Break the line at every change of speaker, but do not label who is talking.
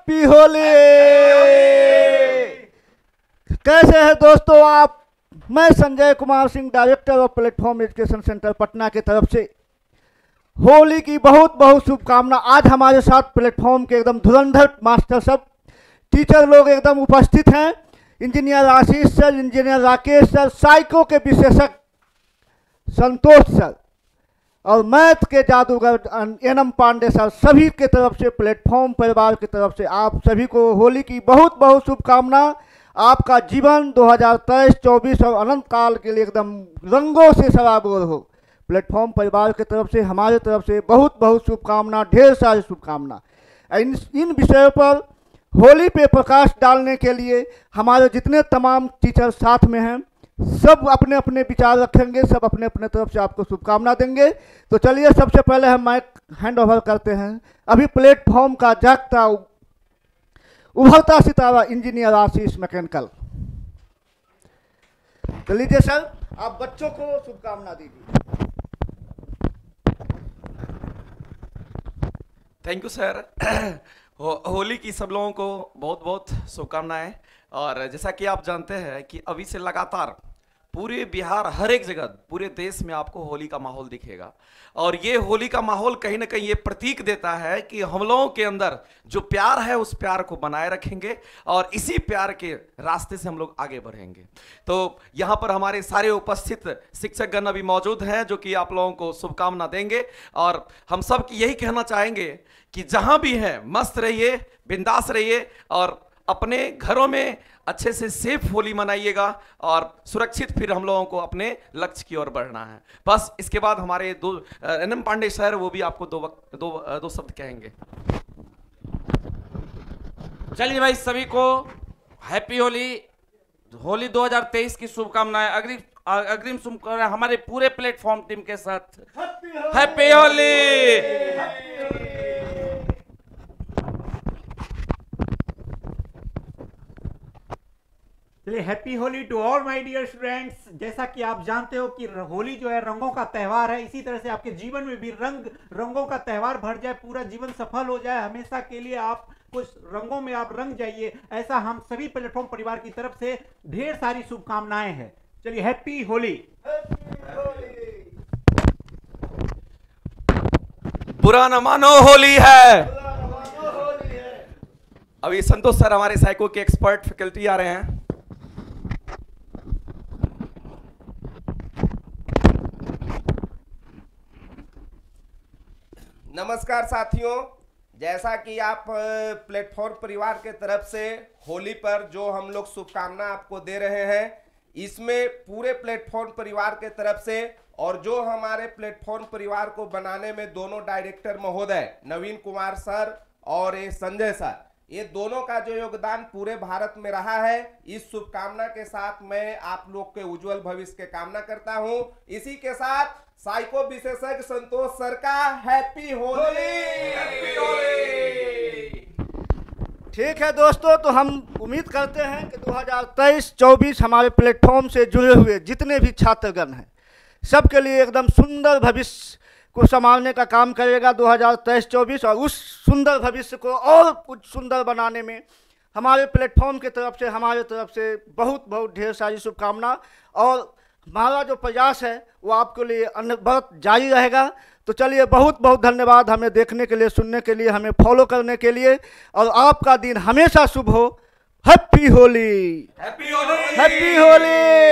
Happy Holi. कैसे हैं दोस्तों आप? मैं Sanjay Kumar Singh, director of platform education centre Patna की तरफ से होली की बहुत बहुत शुभकामना। आज हमारे साथ प्लेटफॉर्म के एकदम धुरंधर मास्टर सब टीचर लोग एकदम उपस्थित हैं। Engineer Ashish sir, engineer Rakesh sir, psycho के विशेषज्ञ संतोष सर और मैथ के जादूगर एनएम पांडे सर, सभी के तरफ से प्लेटफॉर्म परिवार की तरफ से आप सभी को होली की बहुत बहुत शुभकामना। आपका जीवन 2023-24 और अनंत काल के लिए एकदम रंगों से सराबोर हो। प्लेटफॉर्म परिवार की तरफ से हमारे तरफ से बहुत बहुत शुभकामना, ढेर सारी शुभकामना। इन विषयों पर होली पे प्रकाश डालने के लिए हमारे जितने तमाम टीचर साथ में हैं सब अपने अपने विचार रखेंगे, सब अपने अपने तरफ से आपको शुभकामना देंगे। तो चलिए सबसे पहले हम माइक हैंड ओवर करते हैं अभी प्लेटफॉर्म का जागता उभरता सितारा इंजीनियर आशीष मैकेनिकल। तो लीजिए सर, आप बच्चों को शुभकामना दीजिए।
Thank you sir. होली की सब लोगों को बहुत बहुत शुभकामनाएं। और जैसा कि आप जानते हैं कि अभी से लगातार पूरे बिहार, हर एक जगह, पूरे देश में आपको होली का माहौल दिखेगा। और ये होली का माहौल कहीं ना कहीं ये प्रतीक देता है कि हम लोगों के अंदर जो प्यार है उस प्यार को बनाए रखेंगे और इसी प्यार के रास्ते से हम लोग आगे बढ़ेंगे। तो यहाँ पर हमारे सारे उपस्थित शिक्षकगण अभी मौजूद हैं जो कि आप लोगों को शुभकामना देंगे। और हम सब यही कहना चाहेंगे कि जहाँ भी हैं मस्त रहिए, बिंदास रहिए और अपने घरों में अच्छे से सेफ होली मनाइएगा और सुरक्षित फिर हम लोगों को अपने लक्ष्य की ओर बढ़ना है। बस इसके बाद हमारे एनएम पांडे सर वो भी आपको दो शब्द कहेंगे।
चलिए भाई, सभी को हैप्पी होली, होली 2023 की शुभकामनाएं। अग्रिम शुभकामनाएं हमारे पूरे प्लेटफॉर्म टीम के साथ। हैप्पी होली।
चलिए, happy Holi to all my dear students. जैसा कि आप जानते हो कि होली जो है रंगों का त्यौहार है, इसी तरह से आपके जीवन में भी रंगों का त्यौहार भर जाए, पूरा जीवन सफल हो जाए, हमेशा के लिए आप कुछ रंगों में आप रंग जाइए, ऐसा हम सभी प्लेटफॉर्म परिवार की तरफ से ढेर सारी शुभकामनाएं हैं। चलिए, हैप्पी होली।
बुरा न मानो होली है। अभी संतोष सर हमारे साइको के एक्सपर्ट फैकल्टी आ रहे हैं।
नमस्कार साथियों, जैसा कि आप प्लेटफॉर्म परिवार के तरफ से होली पर जो हम लोग शुभकामना आपको दे रहे हैं, इसमें पूरे प्लेटफॉर्म परिवार के तरफ से और जो हमारे प्लेटफॉर्म परिवार को बनाने में दोनों डायरेक्टर महोदय नवीन कुमार सर और ये संजय सर, ये दोनों का जो योगदान पूरे भारत में रहा है, इस शुभकामना के साथ मैं आप लोग के उज्जवल भविष्य के कामना करता हूं। इसी के साथ साइको विशेषज्ञ संतोष सर का हैप्पी होली। हैप्पी होली।
ठीक है दोस्तों, तो हम उम्मीद करते हैं कि 2023-24 हमारे प्लेटफॉर्म से जुड़े हुए जितने भी छात्रगण हैं सबके लिए एकदम सुंदर भविष्य को संभालने का काम करेगा 2023-24। और उस सुंदर भविष्य को और कुछ सुंदर बनाने में हमारे प्लेटफॉर्म की तरफ से, हमारे तरफ से बहुत बहुत ढेर सारी शुभकामना। और हमारा जो प्रयास है वो आपके लिए अनवरत जारी रहेगा। तो चलिए, बहुत बहुत धन्यवाद हमें देखने के लिए, सुनने के लिए, हमें फॉलो करने के लिए। और आपका दिन हमेशा शुभ हो। Happy Holi.
Happy Holi.
Happy Holi.